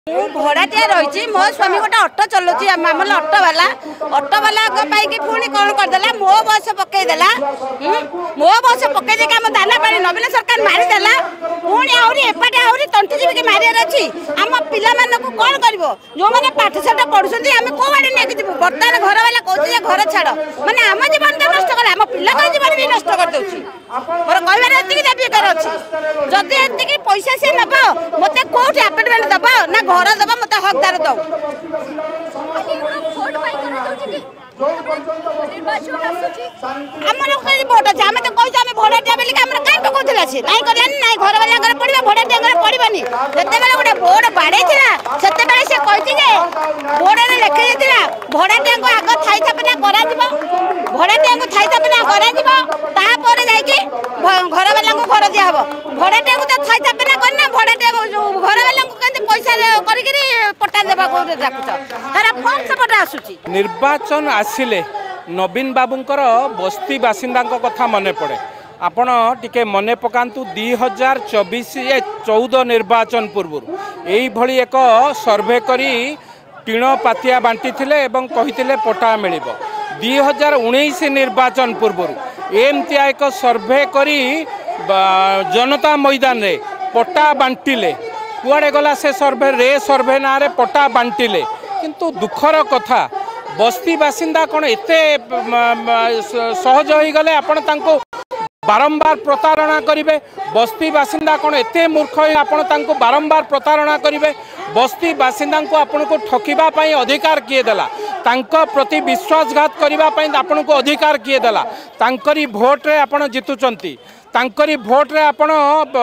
भड़ाटिया रही मो स्वामी गोटे अटो चलाऊँ आमल अटोवाला पुणी कौन करदेला मो बस पकईदेला मो बस पकई आम दाना पानी नवीन सरकार मारिदेला पुणी आहरी एपटे आहरी तंटी जीविक मारियार अच्छी आम पिला कौन कर जो मैंने पाठशाठ पढ़ुं आम कौ आड़े नहीं जीव बर्तमान घर वाला कहे घर छाड़ मैंने आम जीवन तो नष्ट कर आम पिला जीवन भी नष्ट कर दूसरी मोर कहबार दाबीकार अच्छी जदि एति पैसा सी नब मत कौट आपार्टमेंट दब ना घर दब मत हकदार दो आमर भोट अच्छे आम तो कही भड़ाटिया बोलिक कहीं पकाउला सी कहीं कर ना घर वाला पड़ा भड़ाटिया पड़ोनी जिते गोटे बोर्ड बाड़े से कही बोर्ड में लिखी भड़ाटिया को आग थाई स्थापना भड़ाटिया को थाई स्थापना कर घर वाला घर दिहब भड़ाटिया को तो थाई स्थापना करना भड़ाटिया घर वाला पैसा पट्टा देवा फॉर्म से पट्टा आसूची निर्वाचन आसिले नवीन बाबूंकर बस्ती बासिंदा कथा मने पड़े आपण टिके मने पकांतु 2024-14 निर्वाचन पूर्व यही एक सर्वे करी टीण पातिया बांटी थिले एवं कहिथिले पट्टा मिलिबो 2019 निर्वाचन पूर्व एमती एक सर्वे करी जनता मैदान रे पट्टा बांटिले कुआड़े गला से सर्वे ना रे पट्टा बांटिले किंतु दुखर कथा बस्ती बासिंदा कौन एते सहज हो गले आपण तांको बारंबार प्रतारणा करिवे बस्ती बासिंदा कौन एते मूर्ख आपण तांको बारंबार प्रतारणा करिवे बस्ती बासिंदा को आपण को ठकिबा पई अधिकार किए देला तांको प्रति विश्वासघात करिबा पई आपण को अधिकार किए देला तांकरी भोट रे आपण जितुचंती तांकरी भोट रे आपण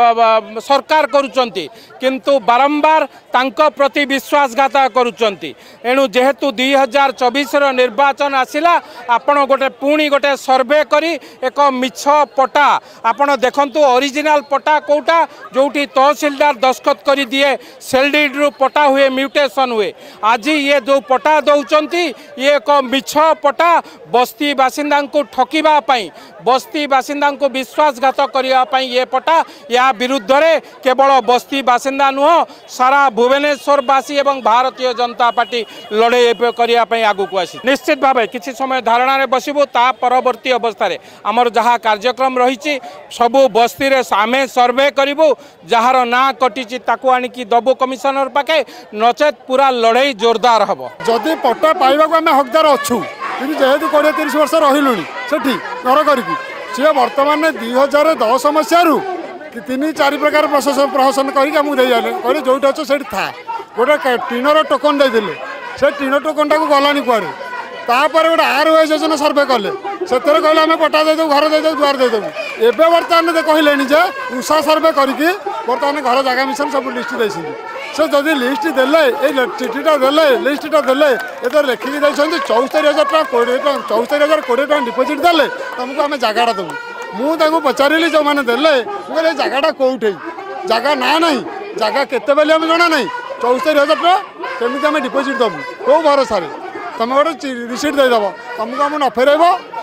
सरकार करुचंती किंतु बारंबार तांको प्रति विश्वासघात करुचंती एणु जेहेतु 2024 रो निर्वाचन आसिला आपण गोटे पुणी गोटे सर्वे करी एक मिछ पट्टा आपण देखंतु ओरिजिनल पट्टा कोटा जोटी तहसीलदार दस्खत करी दिए सेलडीड रु पट्टा हुए म्यूटेशन हुए आज ये जो पट्टा दौचंती ये एक मिछ पट्टा बस्ती बासिंदा को ठकिबा पई बस्ती बासिंदा को विश्वासघात करने ये पट्टा या विरुद्ध रे केवल बस्ती बासिंदा नुह सारा भुवनेश्वरवासी एवं भारतीय जनता पार्टी लड़े करने आगू आसी निश्चित भाव किसी समय धारणा रे बसबू ता परवर्ती अवस्था आमर जहाँ कार्यक्रम रही सबू बस्ती रे आमे सर्वे करूँ जार ना कटी ताकू आणिकी दबू कमिशनर पाखे नचेत पूरा लड़ाई जोरदार हम जदि पट्टा पाइबा आम हकदार अच्छू जेहेतु 20-30 वर्ष रही से घर करके सी बर्तमान 2010 मसीह 3-4 प्रकार प्रशासन करके जो अच्छे से था गोटे टीणर टोकन देते से टीण टोकन टाक गलानी कुआड़े तापर गोटे ROI योजना सर्वे कले से कहले आम पट्टा देदेव घर देदेव दुआर देदेव एवं बर्तमान कहले उषा सर्वे करके बर्तमान घर जगह मिशन सब लिस्ट देते से जदि लिस्ट देले चिठीटा देले लिस्टा देले ये लिखिकी देखते 74,000 टका 74,020 डिपोजिट देले तुमको आम जगह देवु मुझे पचारि जो मैंने देले मुझे जगहटा कौटे जगह ना ना जगह केते बेले आम जना ना 74,000 टका केमी आम डिपोजिट देवु कौ भरोसा तुम गोटे रिसीट देदेव तुमको आम न फेरब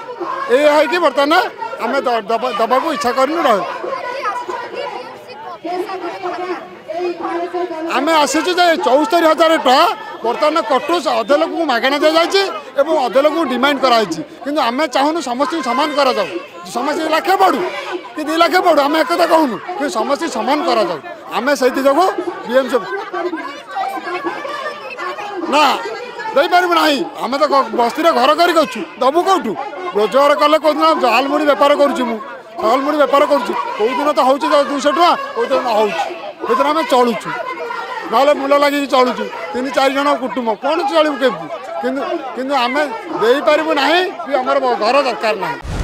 ये कि बर्तमान आम दबा को इच्छा कर आम आसीचु 74,000 टका बर्तमान कटुस अधे लोक मागणा दी जाए अधे लोक डिमांड कराई कि आम चाहूँ समस्त सामान कर समस्त लाखे पड़ू कि 2 लाख पड़ू आम एक कहूँ कि समस्त सामान कर आम से जो BMC ना दे पारू ना आम तो बस्ती घर कर दबू कौटू रोजगार कले कौन झालमुड़ी बेपार करुँ झालमुड़ी बेपार करुँ तो हूँ 200 टका कौ दिन ना आम चलुचु ना मूल लगे चलुचु 3-4 जन कुटुंब कौन चलू केमती कि आम दे पारू ना कि आम घर दरकार ना।